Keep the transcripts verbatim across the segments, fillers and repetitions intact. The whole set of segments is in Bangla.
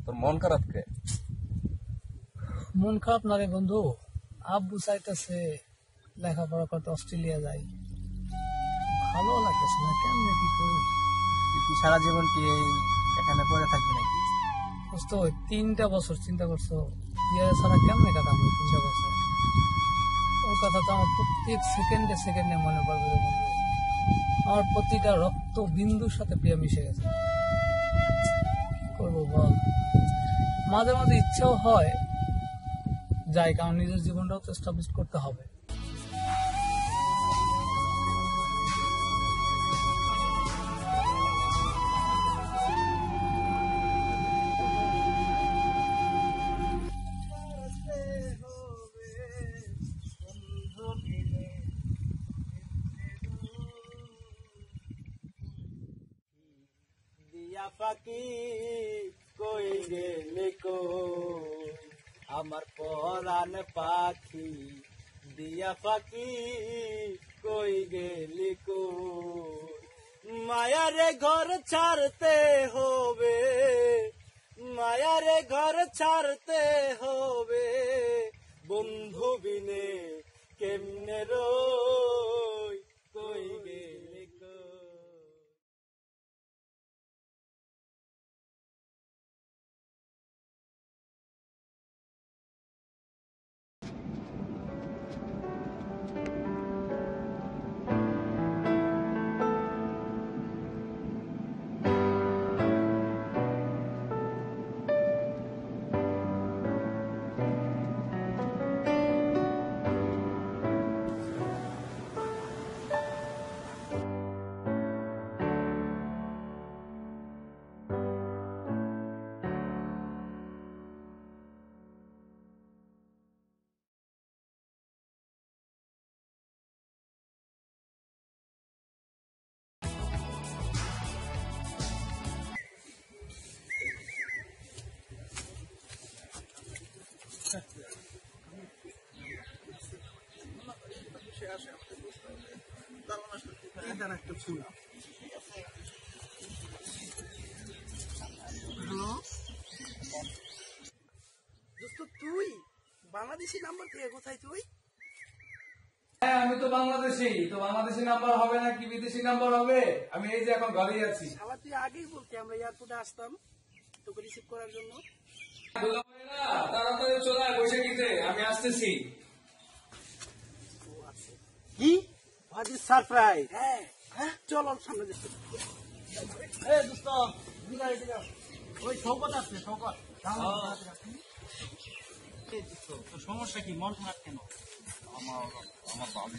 তোর মন খারাপ কে? মন খারাপ না রে বন্ধু, আব্বু চাইতেছে লেখাপড়া করতে অস্ট্রেলিয়া যাই, ভালো লাগতেছে না। কেমনে কি করি? তুই সারা জীবন কি এই এখানে পড়ে থাকবি নাকি? বুঝতে হয়, তিনটা বছর চিন্তা করছো বিয়ে ছাড়া কেমনে কাটাবো তিনটা বছর? ওর কথা তো আমার প্রত্যেক সেকেন্ডে সেকেন্ডে মনে পড়বে রে বন্ধু। আমার প্রতিটা রক্ত বিন্দুর সাথে প্রিয়া মিশে গেছে। কি করবো বল? মাঝে মাঝে ইচ্ছেও হয় যাই, কারণ নিজের জীবনটাও তো এস্টাবলিশ করতে হবে। দিয়া পাখি কই গেলে কই, আমার পরাণ পাখি দিয়া পাখি কই গেলে কই, মায়ারে ঘর ছাড়তে হবে, মায়ারে ঘর ছাড়তে হবে, বন্ধু বিনে কেমনে রই, কই গেলে কই। তুই বাংলাদেশি নাম্বার থেকে কোথায় তুই? হ্যাঁ, আমি তো বাংলাদেশি। তো বাংলাদেশি নাম্বার হবে না কি বিদেশি নাম্বার হবে? আমি এই যে এখন ঘরেই আছি। আবার তুই আগেই বলতে, আমরা এয়ারপোর্টে আসতাম তোকে রিসিভ করার জন্য। তাড়াতাড়ি চলে আয় বৈশাখীতে, আমি আসতেছি। কি হোয়াট ইজ সারপ্রাইজ? হ্যাঁ হ্যাঁ, চল ওর সামনে দেখতে। এই দোস্ত, দিগা দিগা ওই শওকত আছে, শওকত। এই দোস্ত, তোর সমস্যা কি? মন খারাপ কেন? আমার আমার বাবু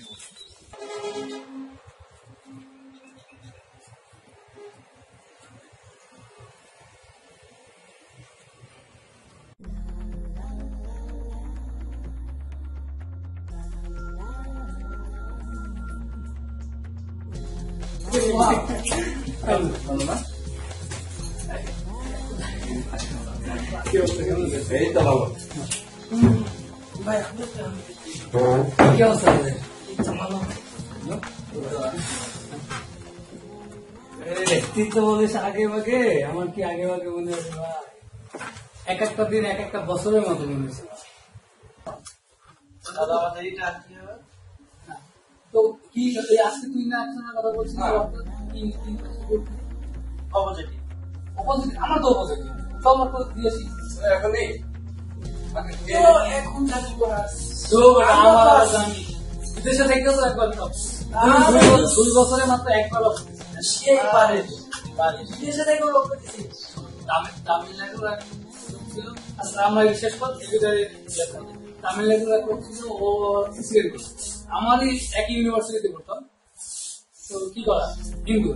এই তো ভালো। ভাই কি অবস্থা রে? তুই তো বলিস আগে ভাগে, আমার কি আগে ভাগে মনে হচ্ছে ভাই? এক একটা দিন এক একটা বছরের মতো মনে হচ্ছে। তো কি এই আজকে তুই না একজনের কথা বলছিস, অপোজিটিভ অপোজিট? আমার তো অপোজিট, সব মতো দিয়েছি এখনই এখন জানি তো আমার আর জানি বিদেশে থেকেও তো একবার সব দুই বছরে মাত্র একবার সেই পারে বিদেশে থেকে লোক দিচ্ছি। তামিলনাড়ুর এক লোক ছিল, আসলে আমরা বিশেষ করে তামিলনাড়ুর এক লোক ছিল, ও সিসিএল করছে, আমারই একই ইউনিভার্সিটিতে পড়তাম। তো কি করা, হিন্দু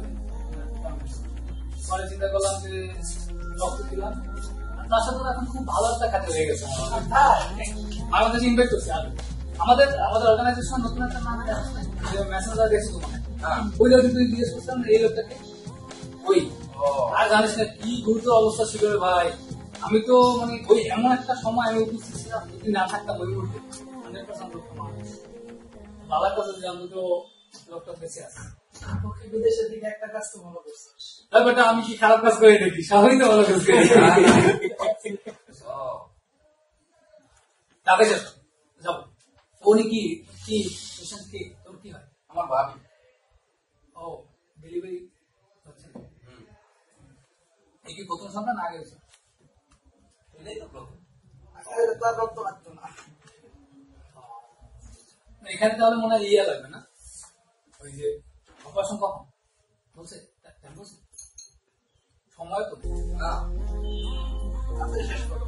পরে চিন্তা করলাম যে রক্ত দিলাম, তার সাথে এখন খুব ভালো একটা কাজে হয়ে গেছে। বাংলাদেশ ইনভাইট করছে আর আমাদের আমাদের অর্গানাইজেশন নতুন একটা নাম মেসেঞ্জার দেখছো তোমার, ওই লোক তুই জিজ্ঞেস করছিলাম এই লোকটাকে, ওই আর জানিস না কি গুরুতর অবস্থা ছিল রে ভাই। আমি তো মানে ওই এমন একটা সময় আমি উপস্থিত ছিলাম, যদি না থাকতাম ওই মুহূর্তে হান্ড্রেড পার্সেন্ট লোক বাবার কথা জানতো তো লোকটা বেঁচে আছে। বিদেশের দিকে একটা কাজ তো ভালো করছিস। ব্যাপারটা আমি কি খারাপ কাজ করে দেখি, সবাই তো ভালো কাজ করে তাকে যাবো। উনি কি কি কি তোর কি হয়? আমার ভাবি। ও ডেলিভারি হচ্ছে এই কি প্রথম সন্তান আগে হয়েছে? এটাই তো প্রথম। তার রক্ত লাগতো না। এখানে তাহলে মনে হয় ইয়ে লাগবে না, ওই যে অপারেশন কখন বলছে বলছে সময় তো না শেষ করো।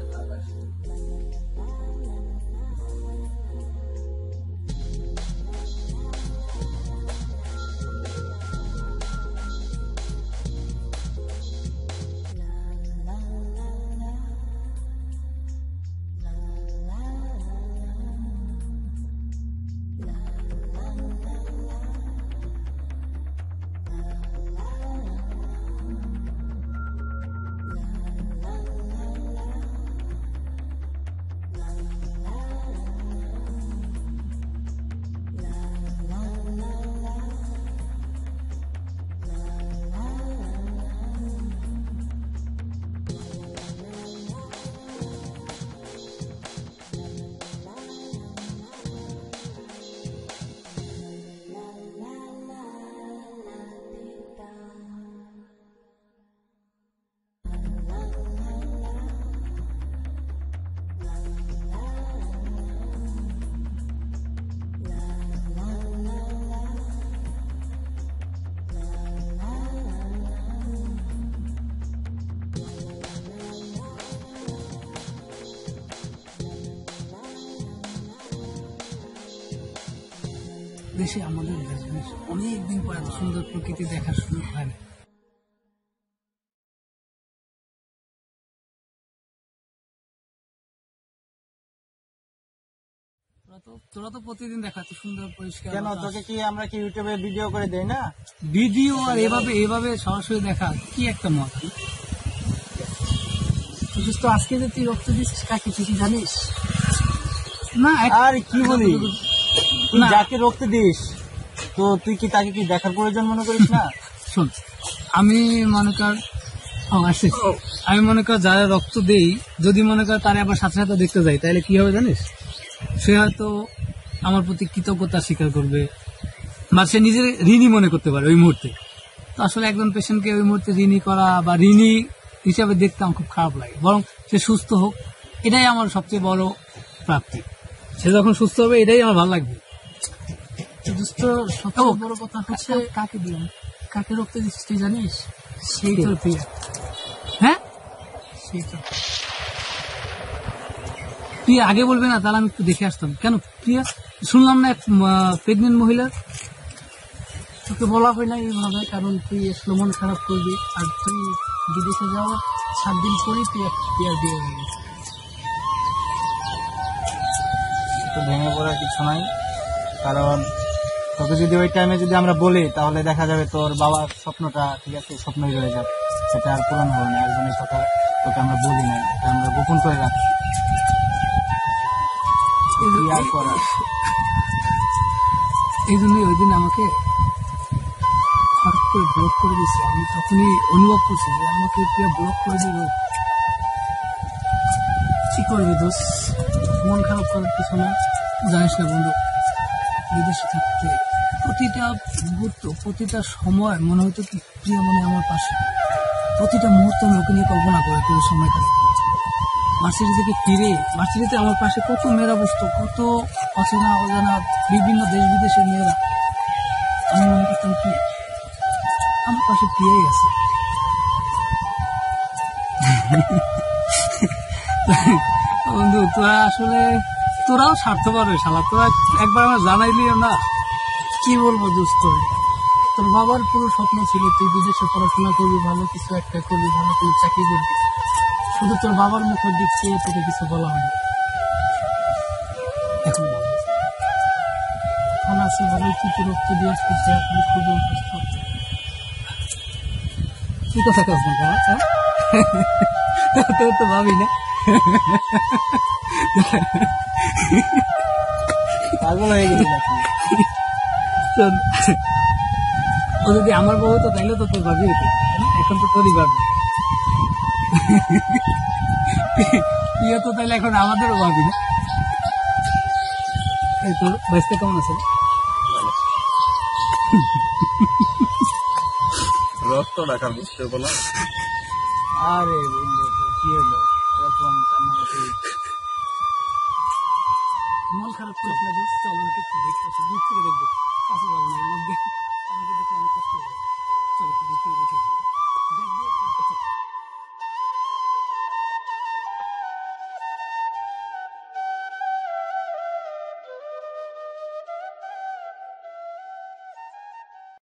দেশে আমাদের দেশ অনেকদিন পর এত সুন্দর প্রকৃতি দেখার সুযোগ হয় না। তোরা তো তোরা তো প্রতিদিন দেখা এত সুন্দর পরিষ্কার কেন তোকে কি আমরা কি ইউটিউবে ভিডিও করে দেই না? ভিডিও আর এভাবে এভাবে সরাসরি দেখা কি একটা মত। বিশেষ তো আজকে যে তুই রক্ত দিচ্ছিস কাকে তুই কি জানিস না? আর কি বলি, তুই না। যাকে রক্ত দিস তো তুই কি তাকে কি দেখার প্রয়োজন মনে করিস না? শোন, আমি মনে কর ও আসিস আমি মনে কর যারা রক্ত দেই, যদি মনে কর তারা আবার সাথে সাথে দেখতে যাই, তাহলে কি হবে জানিস? সে হয়তো আমার প্রতি কৃতজ্ঞতা স্বীকার করবে বা সে নিজের ঋণী মনে করতে পারে ওই মুহূর্তে। তো আসলে একজন পেশেন্টকে ওই মুহূর্তে ঋণী করা বা ঋণী হিসাবে দেখতে আমার খুব খারাপ লাগে। বরং সে সুস্থ হোক, এটাই আমার সবচেয়ে বড় প্রাপ্তি। সে যখন সুস্থ হবে এটাই আমার ভালো লাগবে। সবচেয়ে বড় কথা হচ্ছে কাকে দিলাম, কাকে রক্ত দিচ্ছিস তুই জানিস? সেই তোর প্রিয়া। হ্যাঁ, সেই তো প্রিয়া। আগে বলবে না তাহলে আমি একটু দেখে আসতাম। কেন প্রিয়া? শুনলাম না প্রেগনেন্ট মহিলা। তোকে বলা হয় না এইভাবে, কারণ তুই আসলে মন খারাপ করবি। আর তুই বিদেশে যাওয়ার সাত দিন পরেই প্রিয়া প্রিয়ার বিয়ে হয়ে গেছে। তো ভেঙে পড়ার কিছু নাই, কারণ তোকে যদি ওই টাইমে যদি আমরা বলি তাহলে দেখা যাবে তোর বাবার স্বপ্নটা ঠিক আছে স্বপ্নই রয়ে যাবে, সেটা আর পূরণ হবে না। একজনের কথা তোকে আমরা বলি না, এটা আমরা গোপন করে রাখছি। কি আর করার? এই জন্যই ওই দিন আমাকে হঠাৎ করে ব্লক করে দিয়েছে। আমি তখনই অনুভব করছি যে আমাকে প্রিয়া ব্লক করে দিল। কি করবি দোষ, মন খারাপ করার কিছু না। জানিস না বন্ধু, বিদেশে থাকতে প্রতিটা মুহূর্ত প্রতিটা সময় মনে হতো কি প্রিয়া মনে আমার পাশে। প্রতিটা মুহূর্তে আমি ওকে নিয়ে কল্পনা করে কোনো সময় কাটে। মার্সিডি থেকে ফিরে মার্সিডিতে আমার পাশে কত মেয়েরা বসতো, কত অচেনা অজানা বিভিন্ন দেশ বিদেশের মেয়েরা। আমি মনে করতাম কি আমার পাশে প্রিয়াই আছে। বন্ধু তোরা আসলে তোরাও স্বার্থপর রে শালা। তোরা একবার আমার জানাইলিও না। কি বলবো দোস্ত, তোর বাবার পুরো স্বপ্ন ছিল তুই বিদেশে পড়াশোনা করবি, ভালো কিছু একটা করবি, ভালো কোনো চাকরি করবি। শুধু তোর বাবার মুখের দিক চেয়ে তোকে কিছু বলা হয়নি। এখন ভালো এখন আছে ভালোই, তুই তো রক্ত দিয়ে আসছিস, এখন খুবই অসুস্থ। কি কথা কাজ না তোর তো ভাবি না। পাগল হয়ে গেলি নাকি? ও যদি আমার বউ হতো তাইলে তো তোর ভাবি হতো। এখন তো তোরই ভাবি তুইও তো তাহলে এখন আমাদেরও ভাবি না। এই তোর বাইসটা কেমন আছে? রক্ত রাখার বুঝতে বলা আরে বন্ধু, কি হলো এরকম কান্নাকাটি? মন খারাপ করিস না, চল একটু দেখতে আসি, দূর থেকে দেখবো, কাছে যাবো না, আমাকে দেখলে অনেক কষ্ট হবে।